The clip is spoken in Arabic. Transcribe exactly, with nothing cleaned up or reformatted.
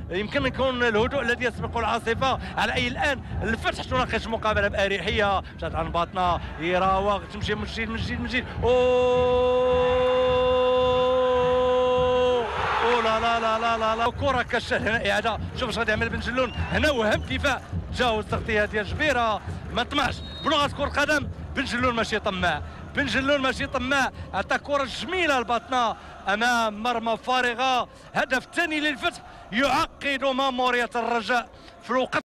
يمكن يكون الهدوء الذي يسبق العاصفه. على اي الان الفتح تناقش مقابله باريحيه، مشات عن باطنه يراوغ تمشي من جديد من جديد من جديد. اوه لا لا لا لا لا لا كره كالشهر. هنا اعاده، شوف اش غادي يعمل بن جلون هنا، وهم دفاع تجاوز تغطيه ديال جبيره، ما طمعش بلغه كره قدم. بن جلون ماشي طماع، بن جلون ماشي طماع، عطى كره جميله لباطنه امام مرمى فارغه. هدف ثاني للفتح يعقد ماموريه الرجاء في الوقت